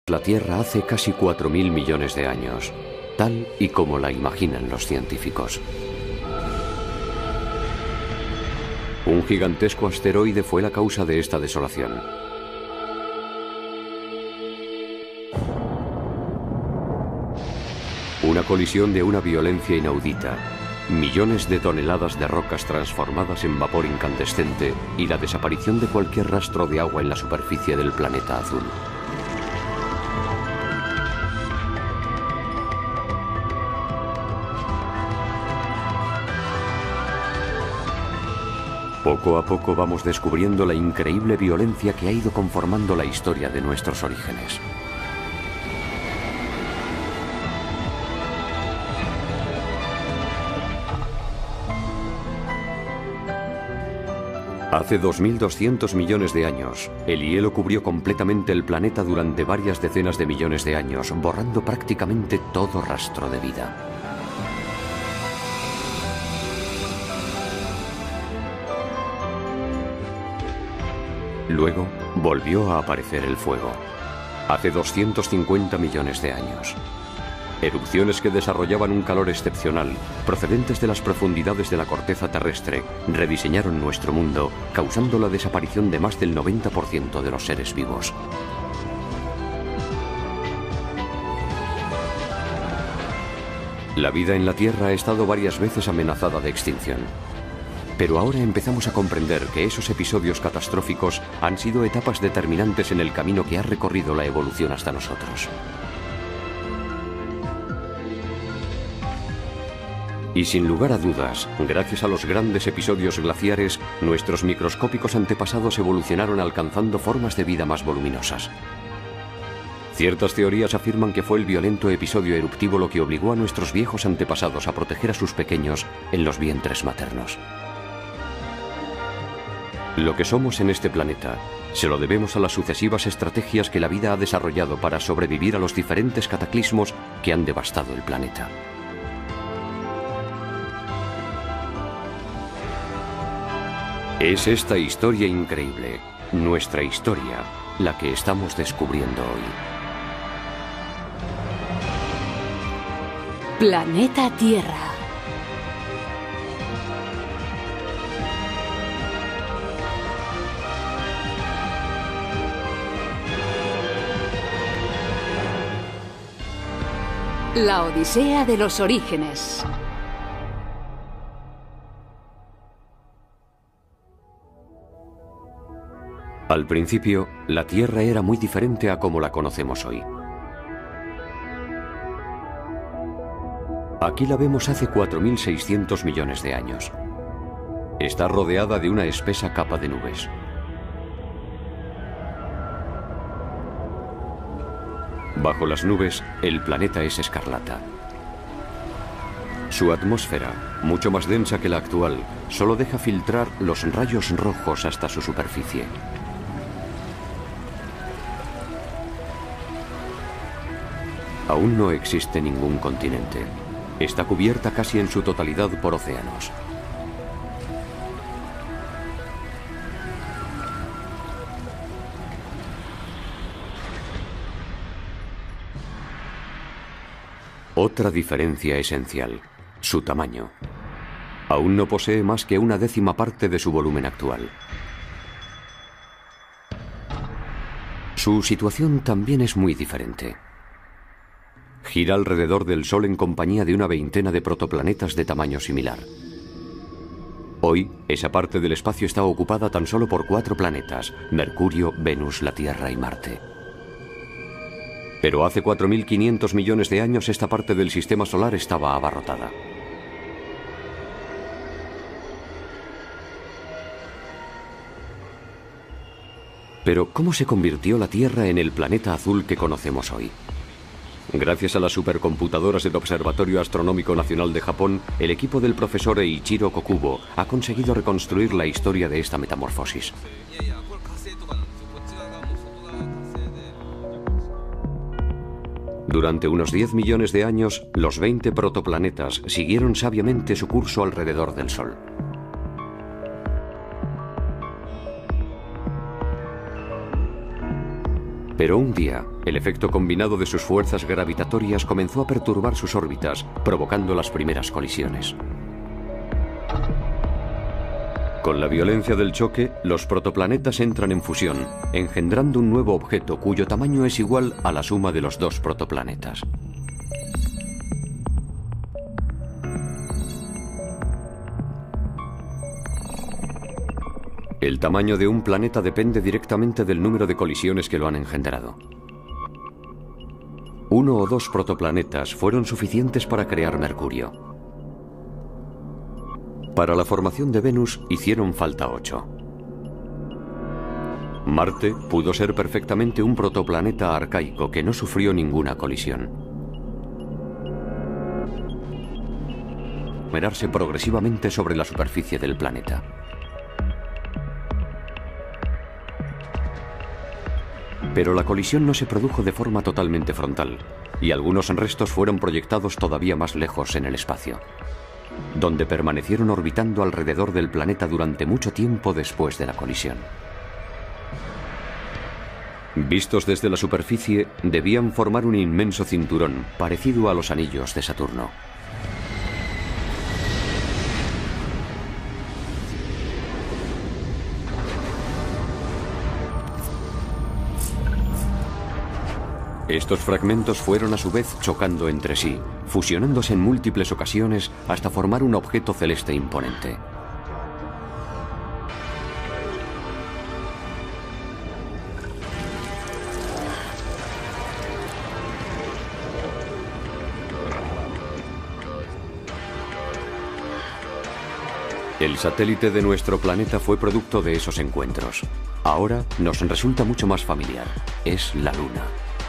la Tierra hace casi 4.000 millones de años, tal y como la imaginan los científicos. Un gigantesco asteroide fue la causa de esta desolación. Una colisión de una violencia inaudita, millones de toneladas de rocas transformadas en vapor incandescente y la desaparición de cualquier rastro de agua en la superficie del planeta azul. Poco a poco vamos descubriendo la increíble violencia que ha ido conformando la historia de nuestros orígenes. Hace 2.200 millones de años, el hielo cubrió completamente el planeta durante varias decenas de millones de años, borrando prácticamente todo rastro de vida. Luego, volvió a aparecer el fuego, hace 250 millones de años. Erupciones que desarrollaban un calor excepcional, procedentes de las profundidades de la corteza terrestre, rediseñaron nuestro mundo, causando la desaparición de más del 90% de los seres vivos. La vida en la Tierra ha estado varias veces amenazada de extinción. Pero ahora empezamos a comprender que esos episodios catastróficos han sido etapas determinantes en el camino que ha recorrido la evolución hasta nosotros. Y sin lugar a dudas, gracias a los grandes episodios glaciares, nuestros microscópicos antepasados evolucionaron alcanzando formas de vida más voluminosas. Ciertas teorías afirman que fue el violento episodio eruptivo lo que obligó a nuestros viejos antepasados a proteger a sus pequeños en los vientres maternos. Lo que somos en este planeta se lo debemos a las sucesivas estrategias que la vida ha desarrollado para sobrevivir a los diferentes cataclismos que han devastado el planeta. Es esta historia increíble, nuestra historia, la que estamos descubriendo hoy. Planeta Tierra. La Odisea de los Orígenes. Al principio, la Tierra era muy diferente a como la conocemos hoy. Aquí la vemos hace 4.600 millones de años. Está rodeada de una espesa capa de nubes. Bajo las nubes, el planeta es escarlata. Su atmósfera, mucho más densa que la actual, solo deja filtrar los rayos rojos hasta su superficie. Aún no existe ningún continente. Está cubierta casi en su totalidad por océanos. Otra diferencia esencial, su tamaño. Aún no posee más que una décima parte de su volumen actual. Su situación también es muy diferente. Gira alrededor del Sol en compañía de una veintena de protoplanetas de tamaño similar. Hoy, esa parte del espacio está ocupada tan solo por 4 planetas: Mercurio, Venus, la Tierra y Marte. Pero hace 4.500 millones de años esta parte del sistema solar estaba abarrotada. Pero, ¿cómo se convirtió la Tierra en el planeta azul que conocemos hoy? Gracias a las supercomputadoras del Observatorio Astronómico Nacional de Japón, el equipo del profesor Eiichiro Kokubo ha conseguido reconstruir la historia de esta metamorfosis. Durante unos 10 millones de años, los 20 protoplanetas siguieron sabiamente su curso alrededor del Sol. Pero un día, el efecto combinado de sus fuerzas gravitatorias comenzó a perturbar sus órbitas, provocando las primeras colisiones. Con la violencia del choque, los protoplanetas entran en fusión, engendrando un nuevo objeto cuyo tamaño es igual a la suma de los dos protoplanetas. El tamaño de un planeta depende directamente del número de colisiones que lo han engendrado. 1 o 2 protoplanetas fueron suficientes para crear Mercurio. Para la formación de Venus hicieron falta 8. Marte pudo ser perfectamente un protoplaneta arcaico que no sufrió ninguna colisión. Aglomerarse progresivamente sobre la superficie del planeta. Pero la colisión no se produjo de forma totalmente frontal, y algunos restos fueron proyectados todavía más lejos en el espacio, donde permanecieron orbitando alrededor del planeta durante mucho tiempo después de la colisión. Vistos desde la superficie, debían formar un inmenso cinturón, parecido a los anillos de Saturno. Estos fragmentos fueron a su vez chocando entre sí, fusionándose en múltiples ocasiones hasta formar un objeto celeste imponente. El satélite de nuestro planeta fue producto de esos encuentros. Ahora nos resulta mucho más familiar. Es la Luna.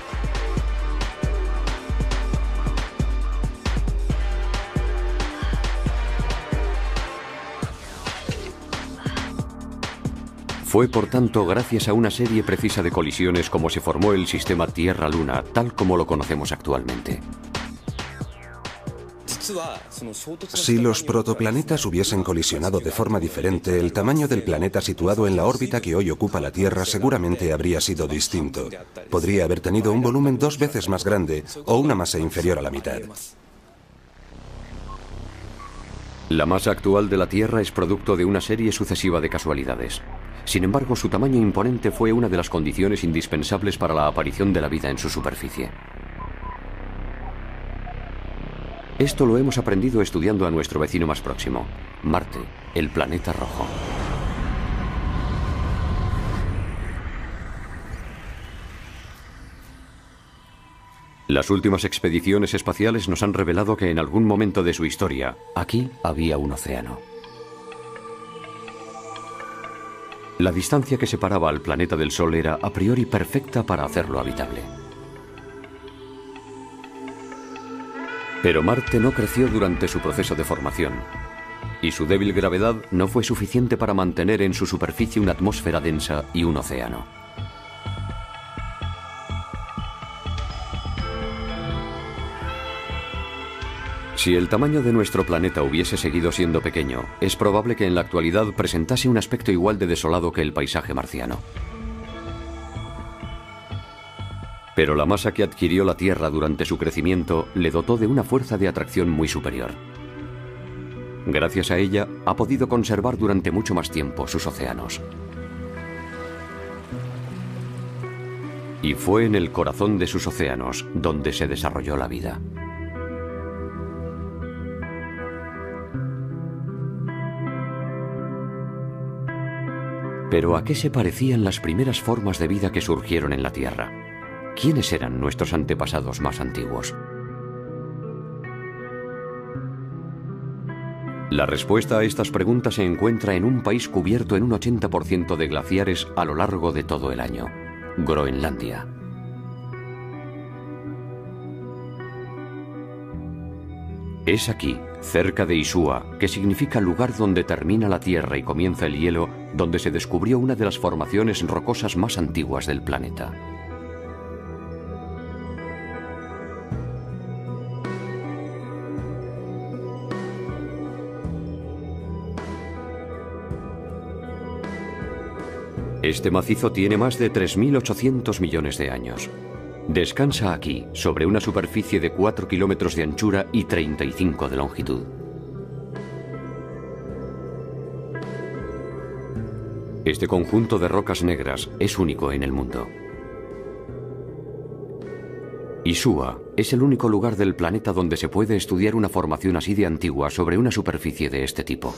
Fue, por tanto, gracias a una serie precisa de colisiones como se formó el sistema Tierra-Luna, tal como lo conocemos actualmente. Si los protoplanetas hubiesen colisionado de forma diferente, el tamaño del planeta situado en la órbita que hoy ocupa la Tierra seguramente habría sido distinto. Podría haber tenido un volumen 2 veces más grande o una masa inferior a la mitad. La masa actual de la Tierra es producto de una serie sucesiva de casualidades. Sin embargo, su tamaño imponente fue una de las condiciones indispensables para la aparición de la vida en su superficie. Esto lo hemos aprendido estudiando a nuestro vecino más próximo, Marte, el planeta rojo. Las últimas expediciones espaciales nos han revelado que en algún momento de su historia, aquí había un océano. La distancia que separaba al planeta del Sol era a priori perfecta para hacerlo habitable. Pero Marte no creció durante su proceso de formación, y su débil gravedad no fue suficiente para mantener en su superficie una atmósfera densa y un océano. Si el tamaño de nuestro planeta hubiese seguido siendo pequeño, es probable que en la actualidad presentase un aspecto igual de desolado que el paisaje marciano. Pero la masa que adquirió la Tierra durante su crecimiento le dotó de una fuerza de atracción muy superior. Gracias a ella, ha podido conservar durante mucho más tiempo sus océanos. Y fue en el corazón de sus océanos donde se desarrolló la vida. Pero ¿a qué se parecían las primeras formas de vida que surgieron en la Tierra? ¿Quiénes eran nuestros antepasados más antiguos? La respuesta a estas preguntas se encuentra en un país cubierto en un 80% de glaciares a lo largo de todo el año: Groenlandia. Es aquí, cerca de Isua, que significa lugar donde termina la Tierra y comienza el hielo, donde se descubrió una de las formaciones rocosas más antiguas del planeta. Este macizo tiene más de 3.800 millones de años. Descansa aquí, sobre una superficie de 4 kilómetros de anchura y 35 de longitud. Este conjunto de rocas negras es único en el mundo. Isua es el único lugar del planeta donde se puede estudiar una formación así de antigua sobre una superficie de este tipo.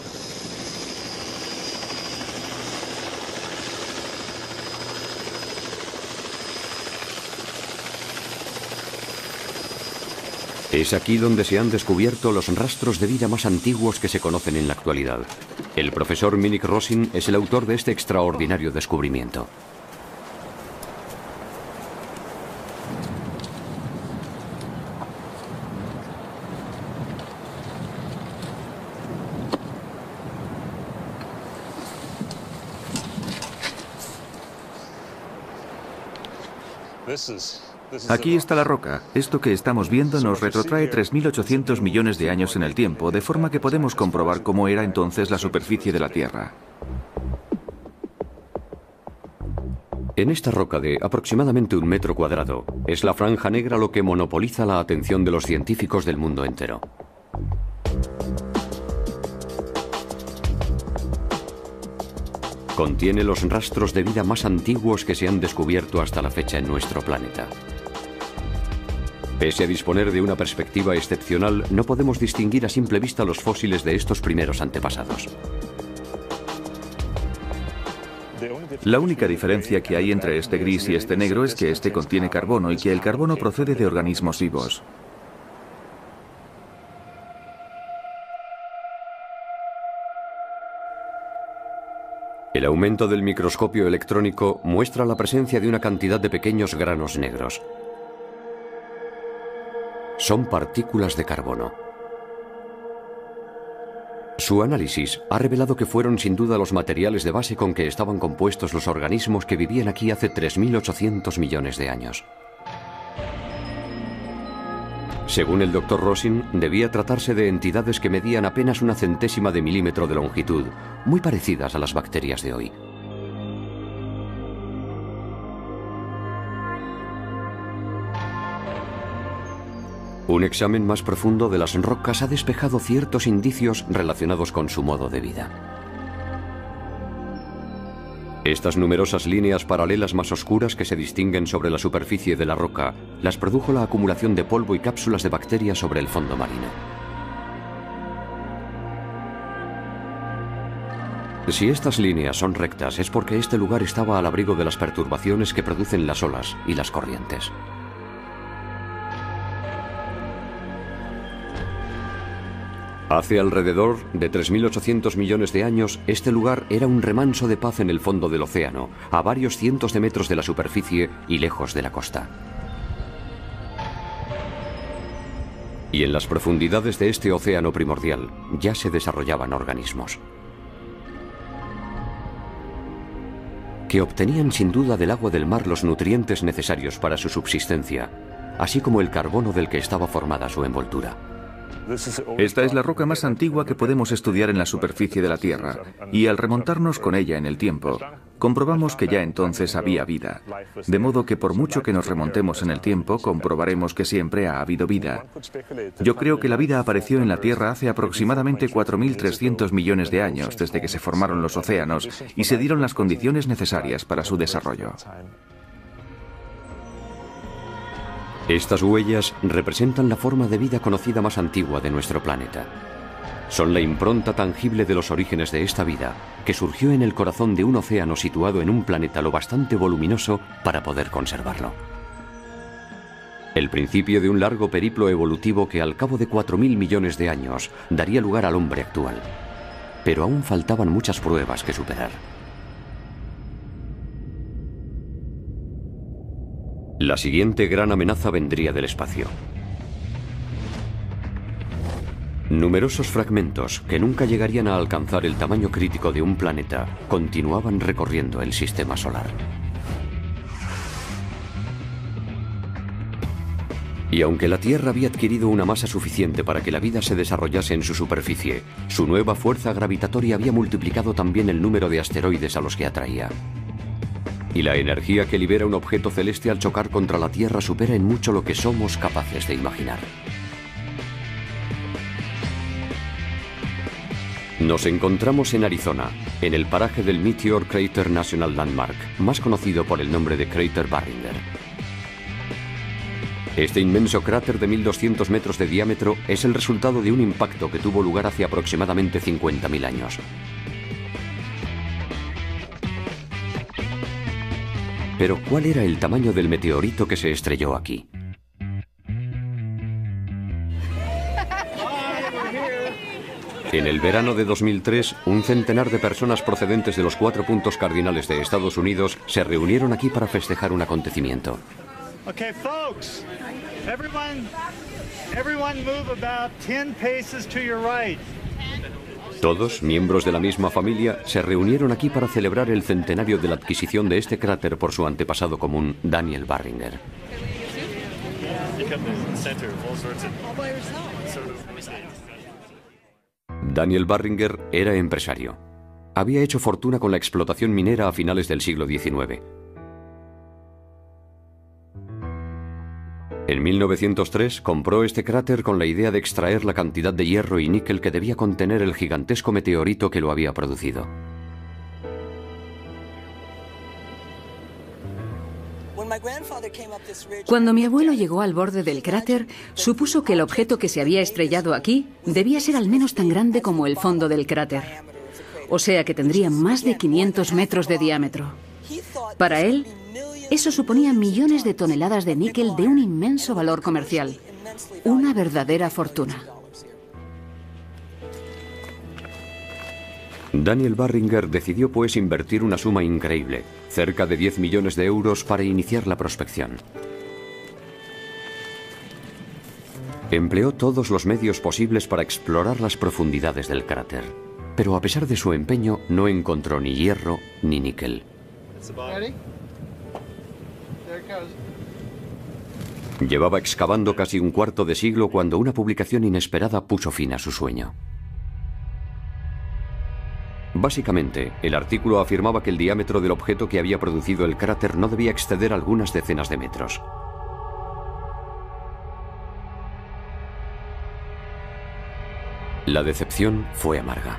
Es aquí donde se han descubierto los rastros de vida más antiguos que se conocen en la actualidad. El profesor Minik Rosin es el autor de este extraordinario descubrimiento. Aquí está la roca. Esto que estamos viendo nos retrotrae 3.800 millones de años en el tiempo, de forma que podemos comprobar cómo era entonces la superficie de la Tierra. En esta roca de aproximadamente 1 metro cuadrado, es la franja negra lo que monopoliza la atención de los científicos del mundo entero. Contiene los rastros de vida más antiguos que se han descubierto hasta la fecha en nuestro planeta. Pese a disponer de una perspectiva excepcional, no podemos distinguir a simple vista los fósiles de estos primeros antepasados. La única diferencia que hay entre este gris y este negro es que este contiene carbono y que el carbono procede de organismos vivos. El aumento del microscopio electrónico muestra la presencia de una cantidad de pequeños granos negros. Son partículas de carbono. Su análisis ha revelado que fueron sin duda los materiales de base con que estaban compuestos los organismos que vivían aquí hace 3.800 millones de años. Según el Dr. Rosin, debía tratarse de entidades que medían apenas 1/100ª de milímetro de longitud, muy parecidas a las bacterias de hoy. Un examen más profundo de las rocas ha despejado ciertos indicios relacionados con su modo de vida. Estas numerosas líneas paralelas más oscuras que se distinguen sobre la superficie de la roca las produjo la acumulación de polvo y cápsulas de bacterias sobre el fondo marino. Si estas líneas son rectas es porque este lugar estaba al abrigo de las perturbaciones que producen las olas y las corrientes. Hace alrededor de 3.800 millones de años, este lugar era un remanso de paz en el fondo del océano, a varios cientos de metros de la superficie y lejos de la costa. Y en las profundidades de este océano primordial ya se desarrollaban organismos que obtenían sin duda del agua del mar los nutrientes necesarios para su subsistencia, así como el carbono del que estaba formada su envoltura. Esta es la roca más antigua que podemos estudiar en la superficie de la Tierra, y al remontarnos con ella en el tiempo, comprobamos que ya entonces había vida. De modo que por mucho que nos remontemos en el tiempo, comprobaremos que siempre ha habido vida. Yo creo que la vida apareció en la Tierra hace aproximadamente 4.300 millones de años, desde que se formaron los océanos y se dieron las condiciones necesarias para su desarrollo. Estas huellas representan la forma de vida conocida más antigua de nuestro planeta. Son la impronta tangible de los orígenes de esta vida, que surgió en el corazón de un océano situado en un planeta lo bastante voluminoso para poder conservarlo. El principio de un largo periplo evolutivo que al cabo de 4.000 millones de años daría lugar al hombre actual. Pero aún faltaban muchas pruebas que superar. La siguiente gran amenaza vendría del espacio. Numerosos fragmentos, que nunca llegarían a alcanzar el tamaño crítico de un planeta, continuaban recorriendo el sistema solar. Y aunque la Tierra había adquirido una masa suficiente para que la vida se desarrollase en su superficie, su nueva fuerza gravitatoria había multiplicado también el número de asteroides a los que atraía. Y la energía que libera un objeto celeste al chocar contra la Tierra supera en mucho lo que somos capaces de imaginar. Nos encontramos en Arizona, en el paraje del Meteor Crater National Landmark, más conocido por el nombre de Cráter Barringer. Este inmenso cráter de 1200 metros de diámetro es el resultado de un impacto que tuvo lugar hace aproximadamente 50.000 años. Pero, ¿cuál era el tamaño del meteorito que se estrelló aquí? En el verano de 2003, un centenar de personas procedentes de los 4 puntos cardinales de Estados Unidos se reunieron aquí para festejar un acontecimiento. Okay, folks, everyone move about 10 paces to your right. Todos, miembros de la misma familia, se reunieron aquí para celebrar el centenario de la adquisición de este cráter por su antepasado común, Daniel Barringer. Daniel Barringer era empresario. Había hecho fortuna con la explotación minera a finales del siglo XIX. En 1903 compró este cráter con la idea de extraer la cantidad de hierro y níquel que debía contener el gigantesco meteorito que lo había producido. Cuando mi abuelo llegó al borde del cráter, supuso que el objeto que se había estrellado aquí debía ser al menos tan grande como el fondo del cráter. O sea que tendría más de 500 metros de diámetro. Para él, eso suponía millones de toneladas de níquel de un inmenso valor comercial. Una verdadera fortuna. Daniel Barringer decidió pues invertir una suma increíble, cerca de 10 millones de euros, para iniciar la prospección. Empleó todos los medios posibles para explorar las profundidades del cráter, pero a pesar de su empeño no encontró ni hierro ni níquel. Llevaba excavando casi un cuarto de siglo cuando una publicación inesperada puso fin a su sueño. Básicamente, el artículo afirmaba que el diámetro del objeto que había producido el cráter no debía exceder algunas decenas de metros. La decepción fue amarga.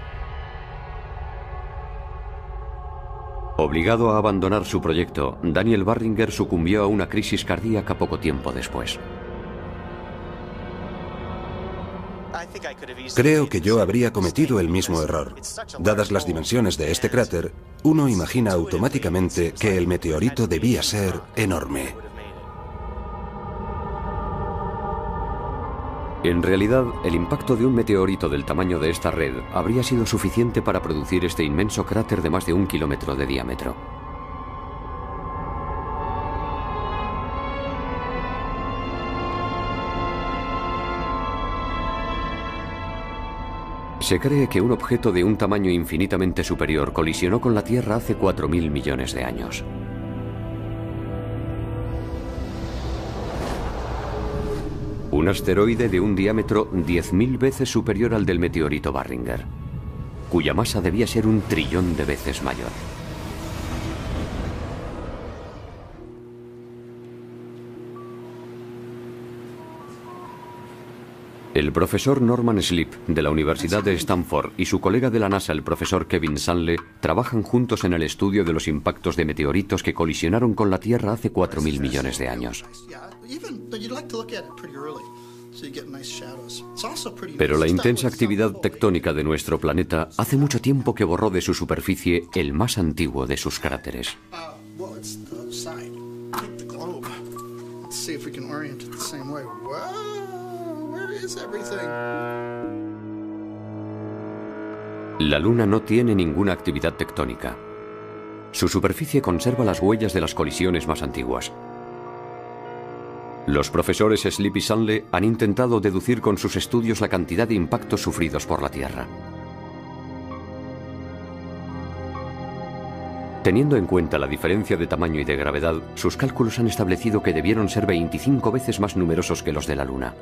Obligado a abandonar su proyecto, Daniel Barringer sucumbió a una crisis cardíaca poco tiempo después. Creo que yo habría cometido el mismo error. Dadas las dimensiones de este cráter, uno imagina automáticamente que el meteorito debía ser enorme. En realidad, el impacto de un meteorito del tamaño de esta red habría sido suficiente para producir este inmenso cráter de más de 1 kilómetro de diámetro. Se cree que un objeto de un tamaño infinitamente superior colisionó con la Tierra hace 4.000 millones de años. Un asteroide de un diámetro 10.000 veces superior al del meteorito Barringer, cuya masa debía ser 1 trillón de veces mayor. El profesor Norman Sleep, de la Universidad de Stanford, y su colega de la NASA, el profesor Kevin Sanle, trabajan juntos en el estudio de los impactos de meteoritos que colisionaron con la Tierra hace 4.000 millones de años. Pero la intensa actividad tectónica de nuestro planeta hace mucho tiempo que borró de su superficie el más antiguo de sus cráteres. La Luna no tiene ninguna actividad tectónica. Su superficie conserva las huellas de las colisiones más antiguas. Los profesores Sleep y Sanle han intentado deducir con sus estudios la cantidad de impactos sufridos por la Tierra. Teniendo en cuenta la diferencia de tamaño y de gravedad, sus cálculos han establecido que debieron ser 25 veces más numerosos que los de la Luna.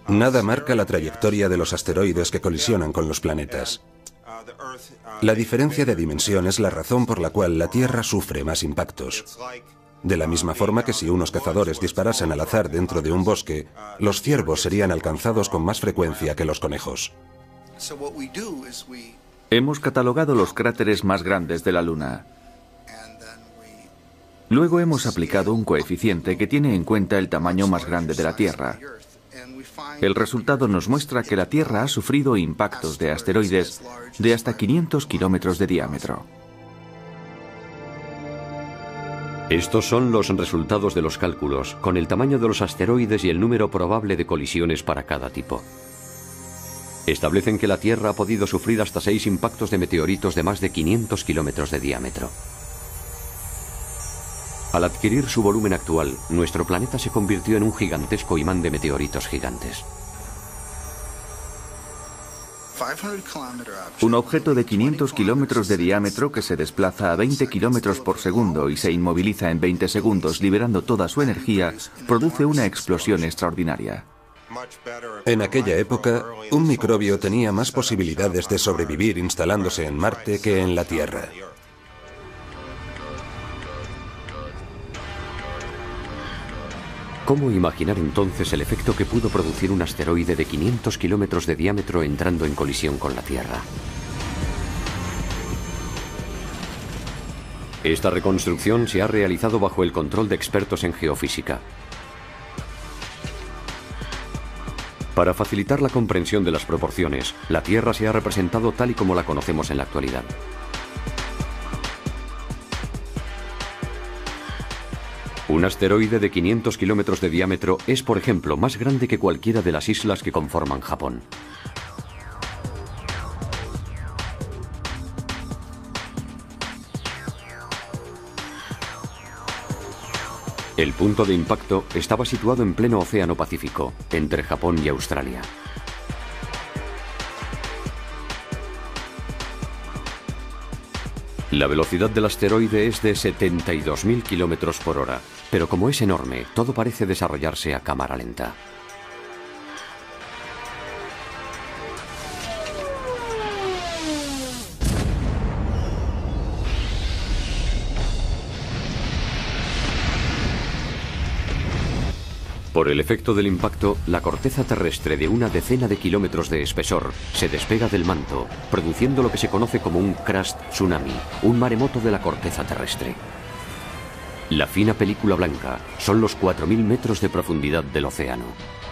Nada marca la trayectoria de los asteroides que colisionan con los planetas. La diferencia de dimensión es la razón por la cual la Tierra sufre más impactos. De la misma forma que si unos cazadores disparasen al azar dentro de un bosque, los ciervos serían alcanzados con más frecuencia que los conejos. Hemos catalogado los cráteres más grandes de la Luna. Luego hemos aplicado un coeficiente que tiene en cuenta el tamaño más grande de la Tierra. El resultado nos muestra que la Tierra ha sufrido impactos de asteroides de hasta 500 kilómetros de diámetro. Estos son los resultados de los cálculos, con el tamaño de los asteroides y el número probable de colisiones para cada tipo. Establecen que la Tierra ha podido sufrir hasta 6 impactos de meteoritos de más de 500 kilómetros de diámetro. Al adquirir su volumen actual, nuestro planeta se convirtió en un gigantesco imán de meteoritos gigantes. Un objeto de 500 kilómetros de diámetro que se desplaza a 20 kilómetros por segundo y se inmoviliza en 20 segundos liberando toda su energía, produce una explosión extraordinaria. En aquella época, un microbio tenía más posibilidades de sobrevivir instalándose en Marte que en la Tierra. ¿Cómo imaginar entonces el efecto que pudo producir un asteroide de 500 kilómetros de diámetro entrando en colisión con la Tierra? Esta reconstrucción se ha realizado bajo el control de expertos en geofísica. Para facilitar la comprensión de las proporciones, la Tierra se ha representado tal y como la conocemos en la actualidad. Un asteroide de 500 kilómetros de diámetro es, por ejemplo, más grande que cualquiera de las islas que conforman Japón. El punto de impacto estaba situado en pleno Océano Pacífico, entre Japón y Australia. La velocidad del asteroide es de 72.000 kilómetros por hora, pero como es enorme, todo parece desarrollarse a cámara lenta. Por el efecto del impacto, la corteza terrestre de una decena de kilómetros de espesor se despega del manto, produciendo lo que se conoce como un crust tsunami, un maremoto de la corteza terrestre. La fina película blanca son los 4.000 metros de profundidad del océano.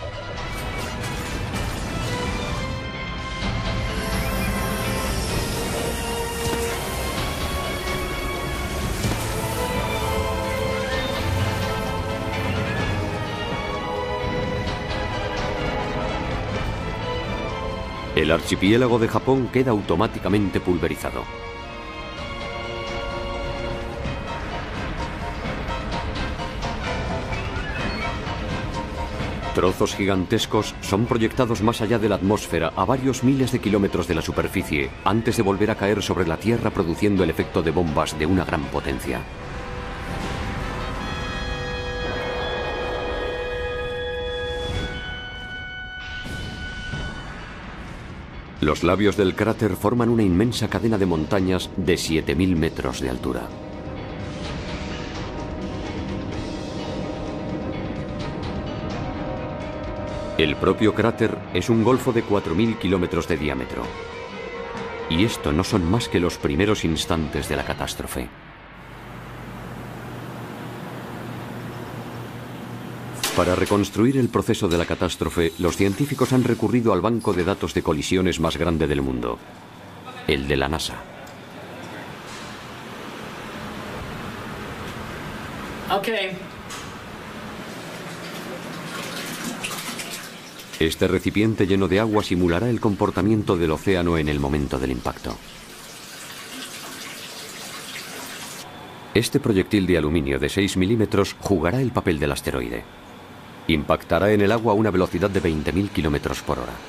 El archipiélago de Japón queda automáticamente pulverizado. Trozos gigantescos son proyectados más allá de la atmósfera a varios miles de kilómetros de la superficie antes de volver a caer sobre la Tierra produciendo el efecto de bombas de una gran potencia. Los labios del cráter forman una inmensa cadena de montañas de 7.000 metros de altura. El propio cráter es un golfo de 4.000 kilómetros de diámetro. Y esto no son más que los primeros instantes de la catástrofe. Para reconstruir el proceso de la catástrofe, los científicos han recurrido al banco de datos de colisiones más grande del mundo, el de la NASA. Este recipiente lleno de agua simulará el comportamiento del océano en el momento del impacto. Este proyectil de aluminio de 6 milímetros jugará el papel del asteroide. Impactará en el agua a una velocidad de 20.000 kilómetros por hora.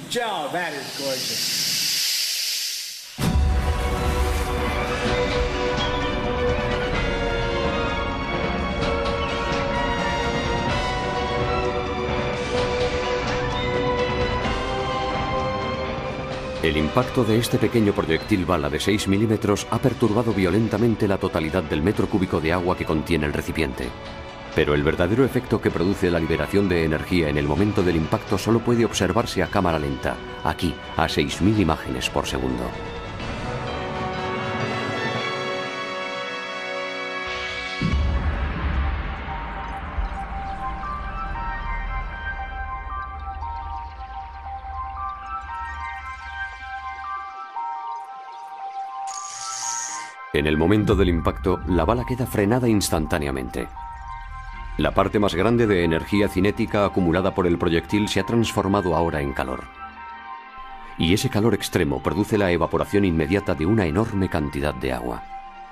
Oh, that is gorgeous. El impacto de este pequeño proyectil bala de 6 milímetros ha perturbado violentamente la totalidad del metro cúbico de agua que contiene el recipiente. Pero el verdadero efecto que produce la liberación de energía en el momento del impacto solo puede observarse a cámara lenta, aquí, a 6.000 imágenes por segundo. En el momento del impacto, la bala queda frenada instantáneamente. La parte más grande de energía cinética acumulada por el proyectil se ha transformado ahora en calor. Y ese calor extremo produce la evaporación inmediata de una enorme cantidad de agua.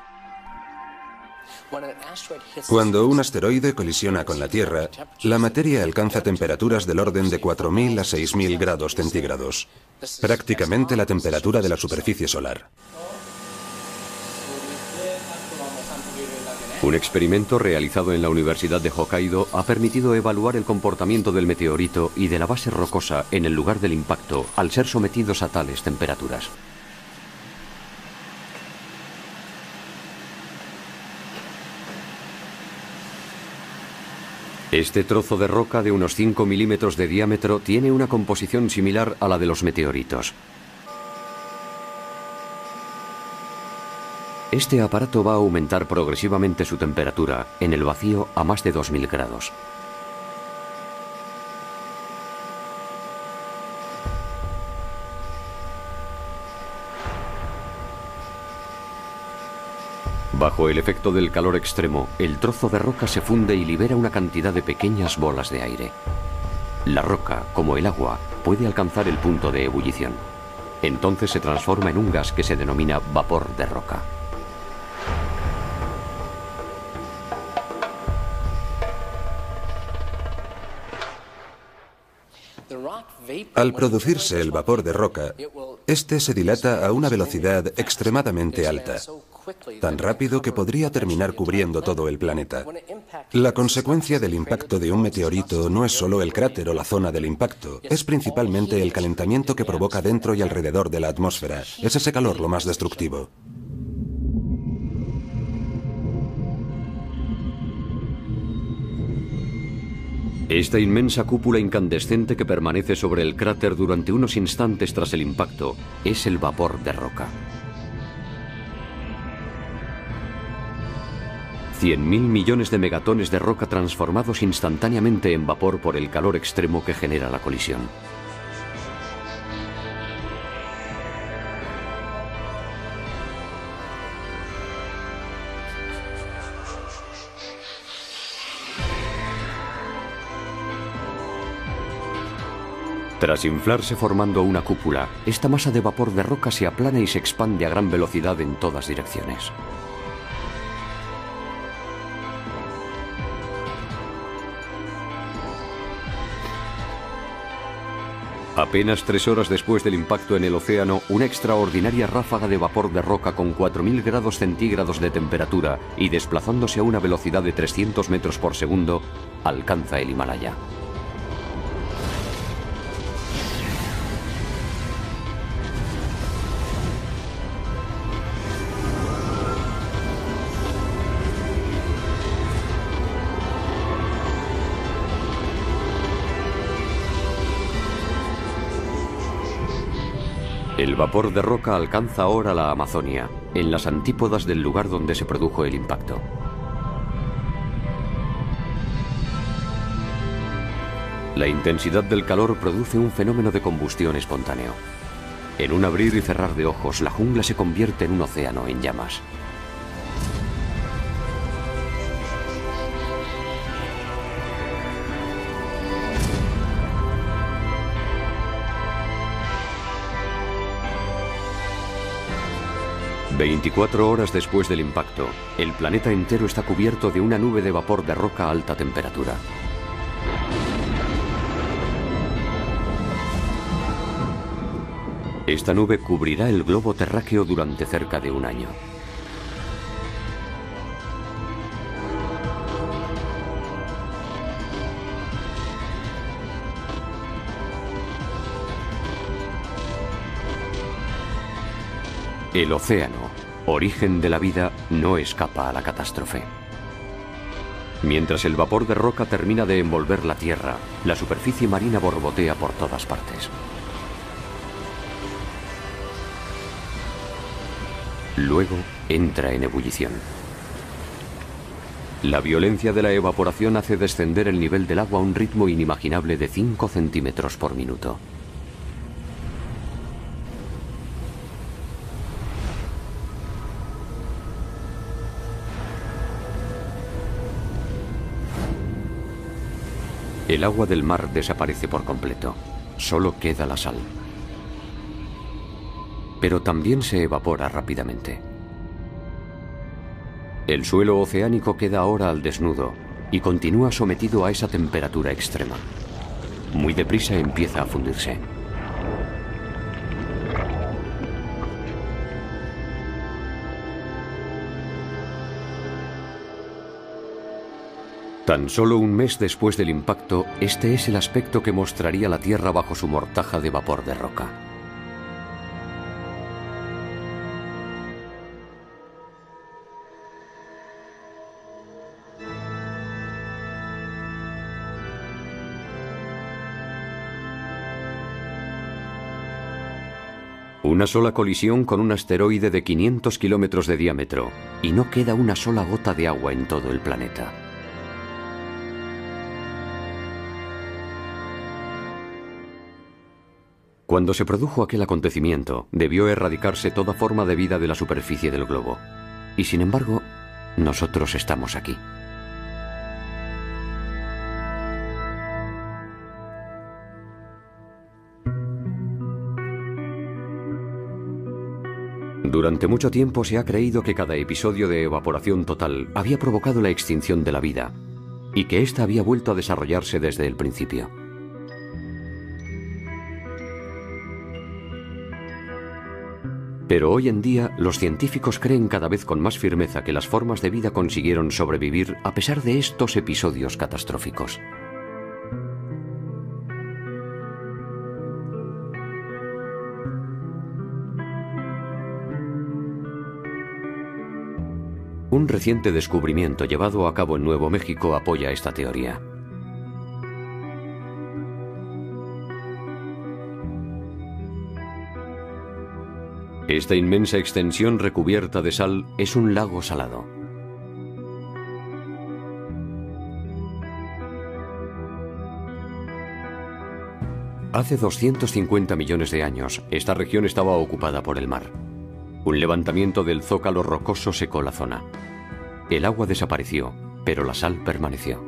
Cuando un asteroide colisiona con la Tierra, la materia alcanza temperaturas del orden de 4.000 a 6.000 grados centígrados, prácticamente la temperatura de la superficie solar. Un experimento realizado en la Universidad de Hokkaido ha permitido evaluar el comportamiento del meteorito y de la base rocosa en el lugar del impacto al ser sometidos a tales temperaturas. Este trozo de roca de unos 5 milímetros de diámetro tiene una composición similar a la de los meteoritos. Este aparato va a aumentar progresivamente su temperatura en el vacío a más de 2000 grados. Bajo el efecto del calor extremo, el trozo de roca se funde y libera una cantidad de pequeñas bolas de aire. La roca, como el agua, puede alcanzar el punto de ebullición. Entonces se transforma en un gas que se denomina vapor de roca. Al producirse el vapor de roca, este se dilata a una velocidad extremadamente alta, tan rápido que podría terminar cubriendo todo el planeta. La consecuencia del impacto de un meteorito no es solo el cráter o la zona del impacto, es principalmente el calentamiento que provoca dentro y alrededor de la atmósfera. Es ese calor lo más destructivo. Esta inmensa cúpula incandescente que permanece sobre el cráter durante unos instantes tras el impacto es el vapor de roca. 100.000 millones de megatones de roca transformados instantáneamente en vapor por el calor extremo que genera la colisión. Tras inflarse formando una cúpula, esta masa de vapor de roca se aplana y se expande a gran velocidad en todas direcciones. Apenas 3 horas después del impacto en el océano, una extraordinaria ráfaga de vapor de roca con 4.000 grados centígrados de temperatura y desplazándose a una velocidad de 300 metros por segundo, alcanza el Himalaya. El vapor de roca alcanza ahora la Amazonia, en las antípodas del lugar donde se produjo el impacto. La intensidad del calor produce un fenómeno de combustión espontáneo. En un abrir y cerrar de ojos, la jungla se convierte en un océano en llamas. ...24 horas después del impacto, el planeta entero está cubierto de una nube de vapor de roca a alta temperatura. Esta nube cubrirá el globo terráqueo durante cerca de un año. El océano, origen de la vida, no escapa a la catástrofe. Mientras el vapor de roca termina de envolver la Tierra, la superficie marina borbotea por todas partes. Luego entra en ebullición. La violencia de la evaporación hace descender el nivel del agua a un ritmo inimaginable de 5 centímetros por minuto. El agua del mar desaparece por completo. Solo queda la sal. Pero también se evapora rápidamente. El suelo oceánico queda ahora al desnudo y continúa sometido a esa temperatura extrema. Muy deprisa empieza a fundirse. Tan solo un mes después del impacto, este es el aspecto que mostraría la Tierra bajo su mortaja de vapor de roca. Una sola colisión con un asteroide de 500 kilómetros de diámetro y no queda una sola gota de agua en todo el planeta. Cuando se produjo aquel acontecimiento, debió erradicarse toda forma de vida de la superficie del globo. Y sin embargo, nosotros estamos aquí. Durante mucho tiempo se ha creído que cada episodio de evaporación total había provocado la extinción de la vida y que ésta había vuelto a desarrollarse desde el principio. Pero hoy en día los científicos creen cada vez con más firmeza que las formas de vida consiguieron sobrevivir a pesar de estos episodios catastróficos. Un reciente descubrimiento llevado a cabo en Nuevo México apoya esta teoría. Esta inmensa extensión recubierta de sal es un lago salado. Hace 250 millones de años, esta región estaba ocupada por el mar. Un levantamiento del zócalo rocoso secó la zona. El agua desapareció, pero la sal permaneció.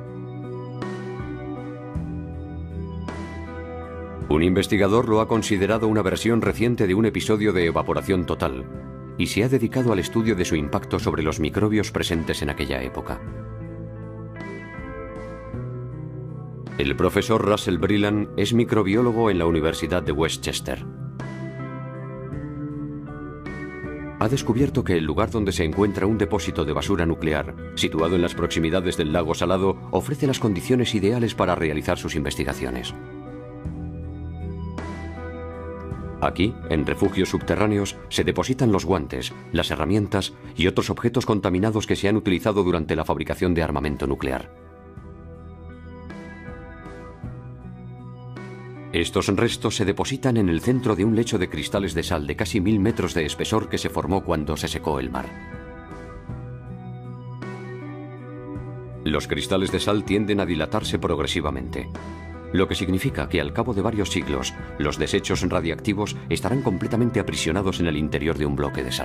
Un investigador lo ha considerado una versión reciente de un episodio de evaporación total y se ha dedicado al estudio de su impacto sobre los microbios presentes en aquella época. El profesor Russell Brilland es microbiólogo en la Universidad de Westchester. Ha descubierto que el lugar donde se encuentra un depósito de basura nuclear, situado en las proximidades del lago salado, ofrece las condiciones ideales para realizar sus investigaciones. Aquí, en refugios subterráneos, se depositan los guantes, las herramientas y otros objetos contaminados que se han utilizado durante la fabricación de armamento nuclear. Estos restos se depositan en el centro de un lecho de cristales de sal de casi 1000 metros de espesor que se formó cuando se secó el mar. Los cristales de sal tienden a dilatarse progresivamente, lo que significa que al cabo de varios siglos, los desechos radiactivos estarán completamente aprisionados en el interior de un bloque de sal.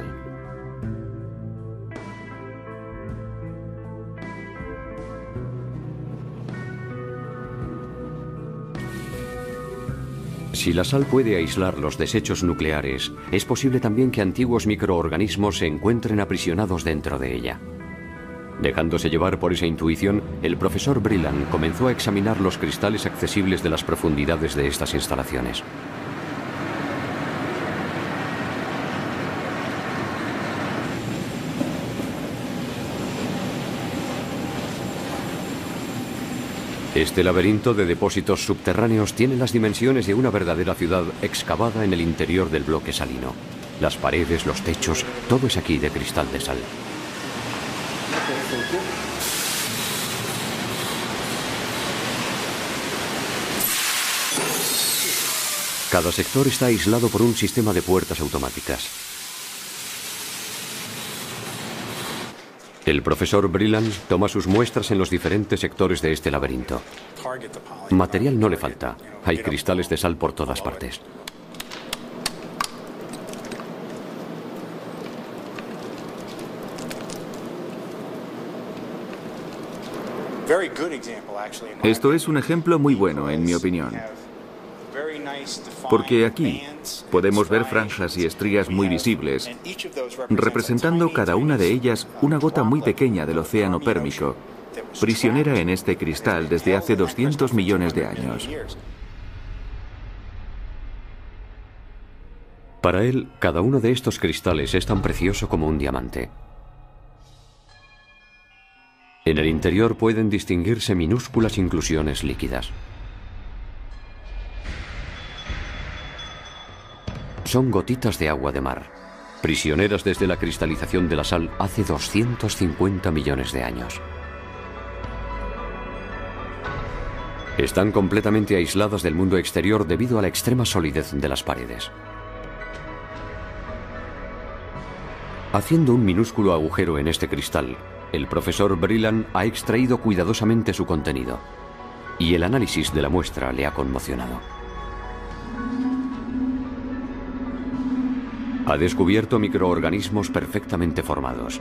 Si la sal puede aislar los desechos nucleares, es posible también que antiguos microorganismos se encuentren aprisionados dentro de ella. Dejándose llevar por esa intuición, el profesor Brilland comenzó a examinar los cristales accesibles de las profundidades de estas instalaciones. Este laberinto de depósitos subterráneos tiene las dimensiones de una verdadera ciudad excavada en el interior del bloque salino. Las paredes, los techos, todo es aquí de cristal de sal. Cada sector está aislado por un sistema de puertas automáticas. El profesor Brilland toma sus muestras en los diferentes sectores de este laberinto. Material no le falta. Hay cristales de sal por todas partes. Esto es un ejemplo muy bueno, en mi opinión. Porque aquí podemos ver franjas y estrías muy visibles, representando cada una de ellas una gota muy pequeña del océano pérmico, prisionera en este cristal desde hace 200 millones de años. Para él, cada uno de estos cristales es tan precioso como un diamante. En el interior pueden distinguirse minúsculas inclusiones líquidas. Son gotitas de agua de mar, prisioneras desde la cristalización de la sal hace 250 millones de años. Están completamente aisladas del mundo exterior debido a la extrema solidez de las paredes. Haciendo un minúsculo agujero en este cristal, el profesor Brilland ha extraído cuidadosamente su contenido, y el análisis de la muestra le ha conmocionado. Ha descubierto microorganismos perfectamente formados.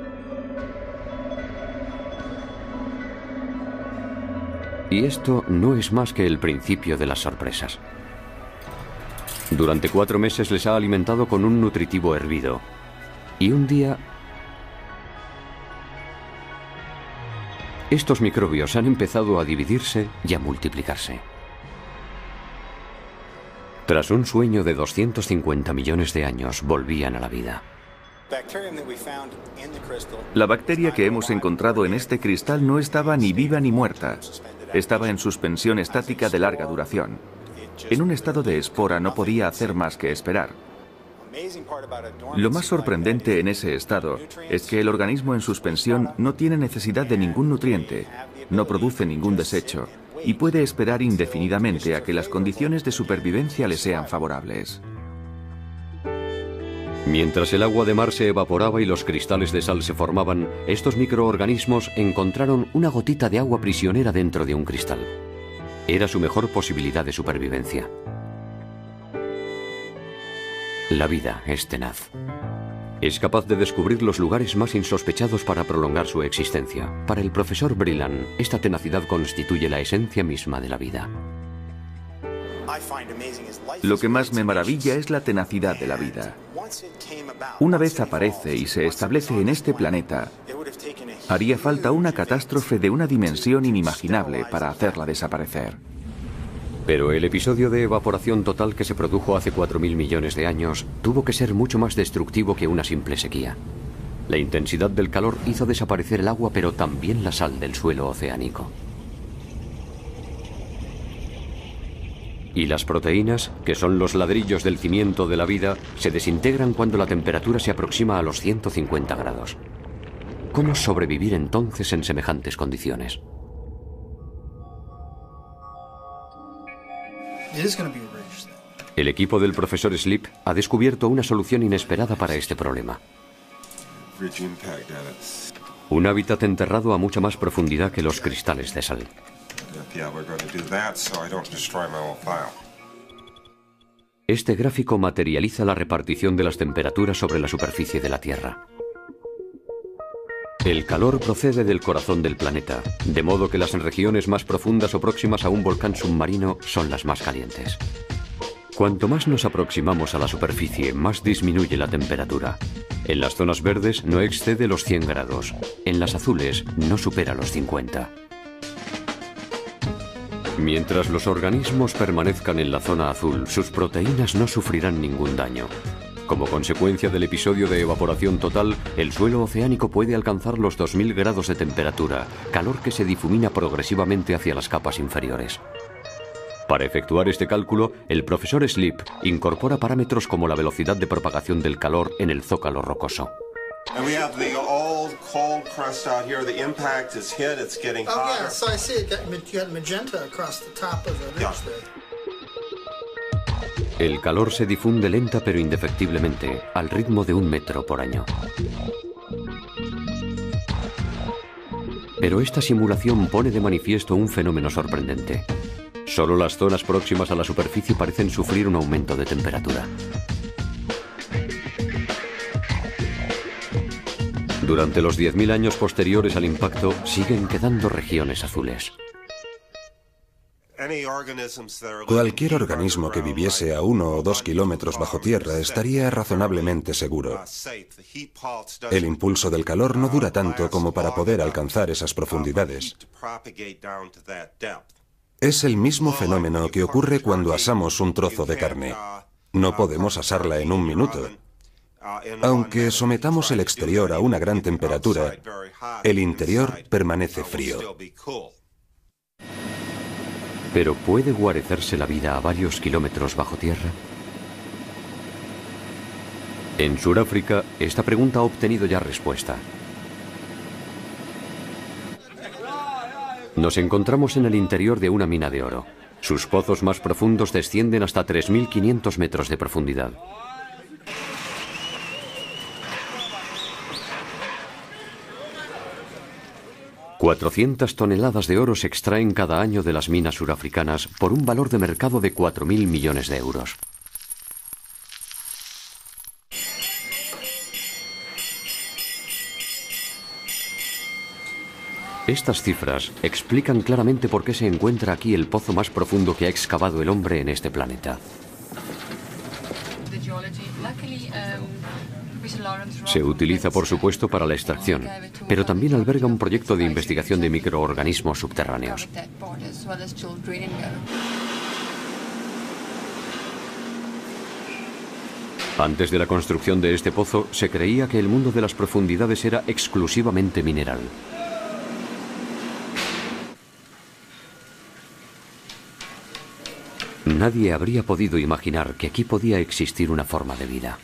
Y esto no es más que el principio de las sorpresas. Durante 4 meses les ha alimentado con un nutritivo hervido. Y un día, estos microbios han empezado a dividirse y a multiplicarse. Tras un sueño de 250 millones de años, volvían a la vida. La bacteria que hemos encontrado en este cristal no estaba ni viva ni muerta. Estaba en suspensión estática de larga duración. En un estado de espora no podía hacer más que esperar. Lo más sorprendente en ese estado es que el organismo en suspensión no tiene necesidad de ningún nutriente, no produce ningún desecho y puede esperar indefinidamente a que las condiciones de supervivencia le sean favorables. Mientras el agua de mar se evaporaba y los cristales de sal se formaban, estos microorganismos encontraron una gotita de agua prisionera dentro de un cristal. Era su mejor posibilidad de supervivencia. La vida es tenaz. Es capaz de descubrir los lugares más insospechados para prolongar su existencia. Para el profesor Brilland, esta tenacidad constituye la esencia misma de la vida. Lo que más me maravilla es la tenacidad de la vida. Una vez aparece y se establece en este planeta, haría falta una catástrofe de una dimensión inimaginable para hacerla desaparecer. Pero el episodio de evaporación total que se produjo hace 4.000 millones de años tuvo que ser mucho más destructivo que una simple sequía. La intensidad del calor hizo desaparecer el agua, pero también la sal del suelo oceánico. Y las proteínas, que son los ladrillos del cimiento de la vida, se desintegran cuando la temperatura se aproxima a los 150 grados. ¿Cómo sobrevivir entonces en semejantes condiciones? El equipo del profesor Sleep ha descubierto una solución inesperada para este problema. Un hábitat enterrado a mucha más profundidad que los cristales de sal. Este gráfico materializa la repartición de las temperaturas sobre la superficie de la Tierra. El calor procede del corazón del planeta, de modo que las regiones más profundas o próximas a un volcán submarino son las más calientes. Cuanto más nos aproximamos a la superficie, más disminuye la temperatura. En las zonas verdes no excede los 100 grados, en las azules no supera los 50. Mientras los organismos permanezcan en la zona azul, sus proteínas no sufrirán ningún daño. Como consecuencia del episodio de evaporación total, el suelo oceánico puede alcanzar los 2000 grados de temperatura, calor que se difumina progresivamente hacia las capas inferiores. Para efectuar este cálculo, el profesor Sleep incorpora parámetros como la velocidad de propagación del calor en el zócalo rocoso. And we have the old cold crust out here. The impact is hit. It's getting hotter. Oh yeah, so I see it got magenta across the top of the ridge there. El calor se difunde lenta pero indefectiblemente, al ritmo de 1 metro por año. Pero esta simulación pone de manifiesto un fenómeno sorprendente. Solo las zonas próximas a la superficie parecen sufrir un aumento de temperatura. Durante los 10.000 años posteriores al impacto, siguen quedando regiones azules. Cualquier organismo que viviese a 1 o 2 kilómetros bajo tierra estaría razonablemente seguro. El impulso del calor no dura tanto como para poder alcanzar esas profundidades. Es el mismo fenómeno que ocurre cuando asamos un trozo de carne. No podemos asarla en 1 minuto. Aunque sometamos el exterior a una gran temperatura, el interior permanece frío. ¿Pero puede guarecerse la vida a varios kilómetros bajo tierra? En Sudáfrica, esta pregunta ha obtenido ya respuesta. Nos encontramos en el interior de una mina de oro. Sus pozos más profundos descienden hasta 3.500 metros de profundidad. $400 toneladas de oro se extraen cada año de las minas surafricanas por un valor de mercado de 4.000 millones de euros. Estas cifras explican claramente por qué se encuentra aquí el pozo más profundo que ha excavado el hombre en este planeta. Se utiliza, por supuesto, para la extracción, pero también alberga un proyecto de investigación de microorganismos subterráneos. Antes de la construcción de este pozo, se creía que el mundo de las profundidades era exclusivamente mineral. Nadie habría podido imaginar que aquí podía existir una forma de vida.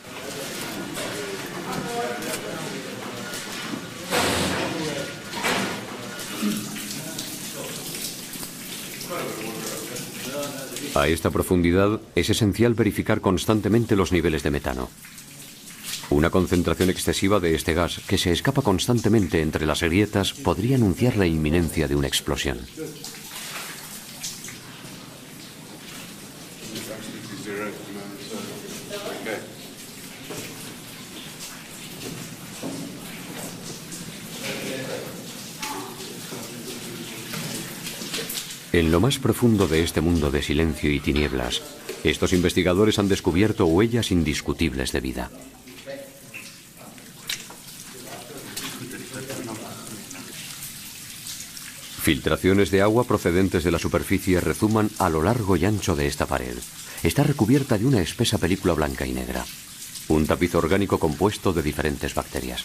A esta profundidad es esencial verificar constantemente los niveles de metano. Una concentración excesiva de este gas, que se escapa constantemente entre las grietas, podría anunciar la inminencia de una explosión. En lo más profundo de este mundo de silencio y tinieblas, estos investigadores han descubierto huellas indiscutibles de vida. Filtraciones de agua procedentes de la superficie rezuman a lo largo y ancho de esta pared. Está recubierta de una espesa película blanca y negra, un tapiz orgánico compuesto de diferentes bacterias.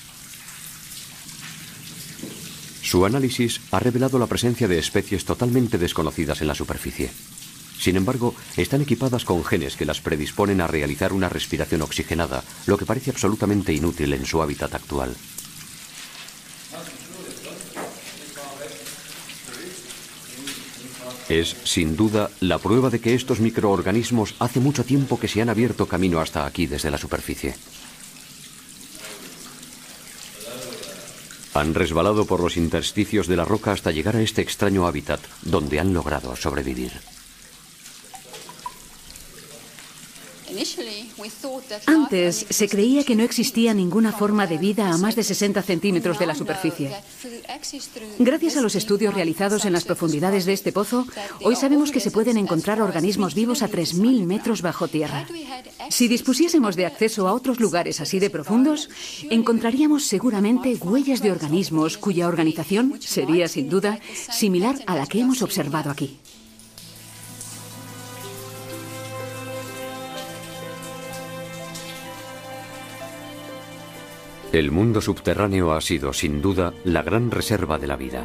Su análisis ha revelado la presencia de especies totalmente desconocidas en la superficie. Sin embargo, están equipadas con genes que las predisponen a realizar una respiración oxigenada, lo que parece absolutamente inútil en su hábitat actual. Es, sin duda, la prueba de que estos microorganismos hace mucho tiempo que se han abierto camino hasta aquí desde la superficie. Han resbalado por los intersticios de la roca hasta llegar a este extraño hábitat, donde han logrado sobrevivir. Antes se creía que no existía ninguna forma de vida a más de 60 centímetros de la superficie. Gracias a los estudios realizados en las profundidades de este pozo, hoy sabemos que se pueden encontrar organismos vivos a 3.000 metros bajo tierra. Si dispusiésemos de acceso a otros lugares así de profundos, encontraríamos seguramente huellas de organismos cuya organización sería, sin duda, similar a la que hemos observado aquí. El mundo subterráneo ha sido, sin duda, la gran reserva de la vida.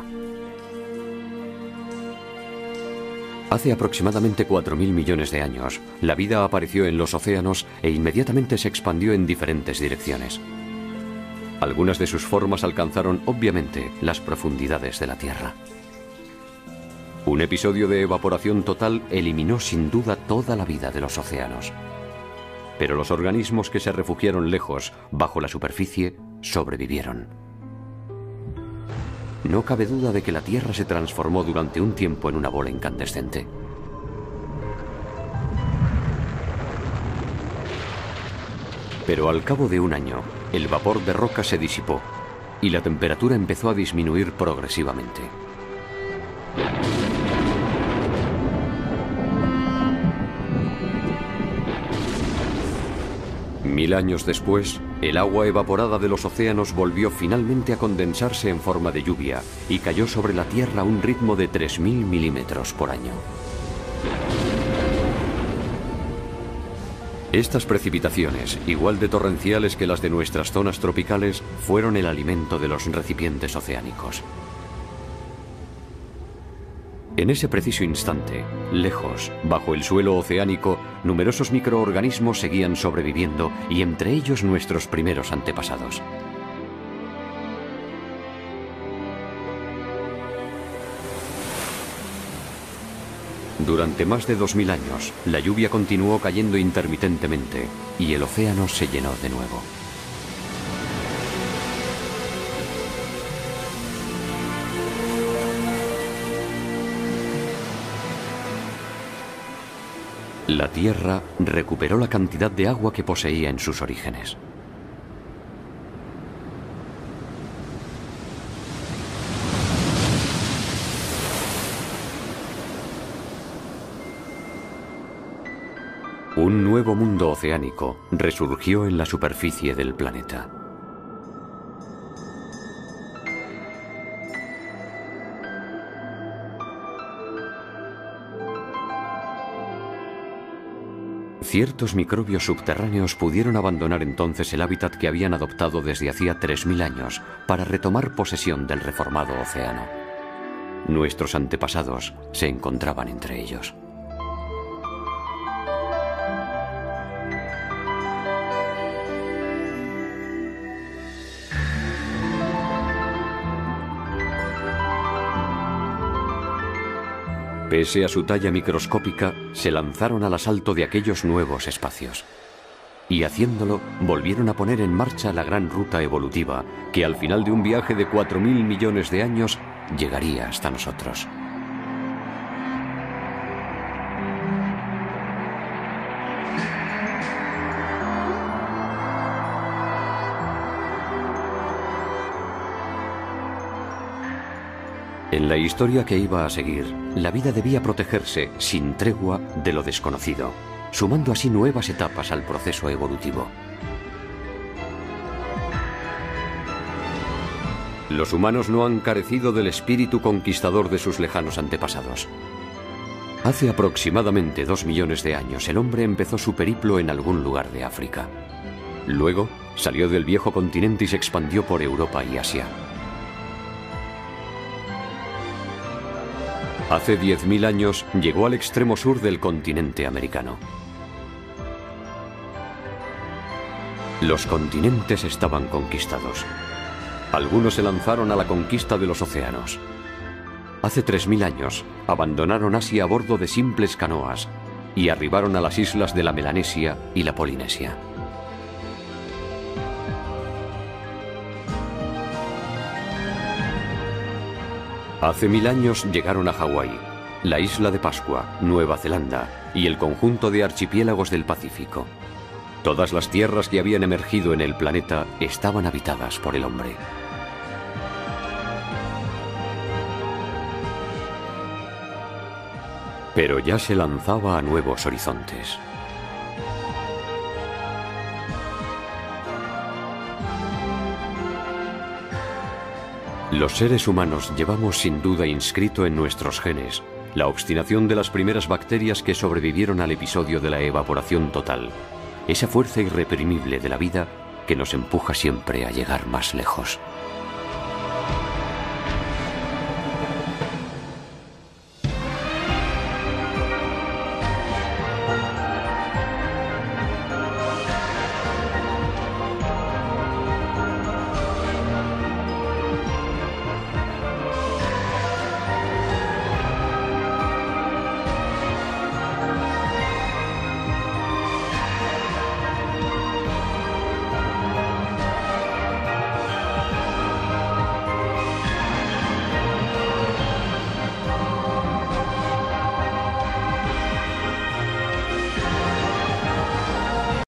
Hace aproximadamente 4.000 millones de años, la vida apareció en los océanos e inmediatamente se expandió en diferentes direcciones. Algunas de sus formas alcanzaron, obviamente, las profundidades de la Tierra. Un episodio de evaporación total eliminó sin duda toda la vida de los océanos. Pero los organismos que se refugiaron lejos, bajo la superficie, sobrevivieron. No cabe duda de que la Tierra se transformó durante un tiempo en una bola incandescente. Pero al cabo de un año, el vapor de roca se disipó y la temperatura empezó a disminuir progresivamente. 1000 años después, el agua evaporada de los océanos volvió finalmente a condensarse en forma de lluvia y cayó sobre la Tierra a un ritmo de 3000 milímetros por año. Estas precipitaciones, igual de torrenciales que las de nuestras zonas tropicales, fueron el alimento de los recipientes oceánicos. En ese preciso instante, lejos, bajo el suelo oceánico, numerosos microorganismos seguían sobreviviendo y entre ellos nuestros primeros antepasados. Durante más de 2000 años, la lluvia continuó cayendo intermitentemente y el océano se llenó de nuevo. La Tierra recuperó la cantidad de agua que poseía en sus orígenes. Un nuevo mundo oceánico resurgió en la superficie del planeta. Ciertos microbios subterráneos pudieron abandonar entonces el hábitat que habían adoptado desde hacía 3000 años para retomar posesión del reformado océano. Nuestros antepasados se encontraban entre ellos. Pese a su talla microscópica, se lanzaron al asalto de aquellos nuevos espacios. Y haciéndolo, volvieron a poner en marcha la gran ruta evolutiva, que al final de un viaje de 4000 millones de años, llegaría hasta nosotros. En la historia que iba a seguir, la vida debía protegerse sin tregua de lo desconocido, sumando así nuevas etapas al proceso evolutivo. Los humanos no han carecido del espíritu conquistador de sus lejanos antepasados. Hace aproximadamente 2 millones de años el hombre empezó su periplo en algún lugar de África. Luego salió del viejo continente y se expandió por Europa y Asia. Hace 10.000 años llegó al extremo sur del continente americano. Los continentes estaban conquistados. Algunos se lanzaron a la conquista de los océanos. Hace 3000 años abandonaron Asia a bordo de simples canoas y arribaron a las islas de la Melanesia y la Polinesia. Hace 1000 años llegaron a Hawái, la isla de Pascua, Nueva Zelanda y el conjunto de archipiélagos del Pacífico. Todas las tierras que habían emergido en el planeta estaban habitadas por el hombre. Pero ya se lanzaba a nuevos horizontes. Los seres humanos llevamos sin duda inscrito en nuestros genes la obstinación de las primeras bacterias que sobrevivieron al episodio de la evaporación total, esa fuerza irreprimible de la vida que nos empuja siempre a llegar más lejos.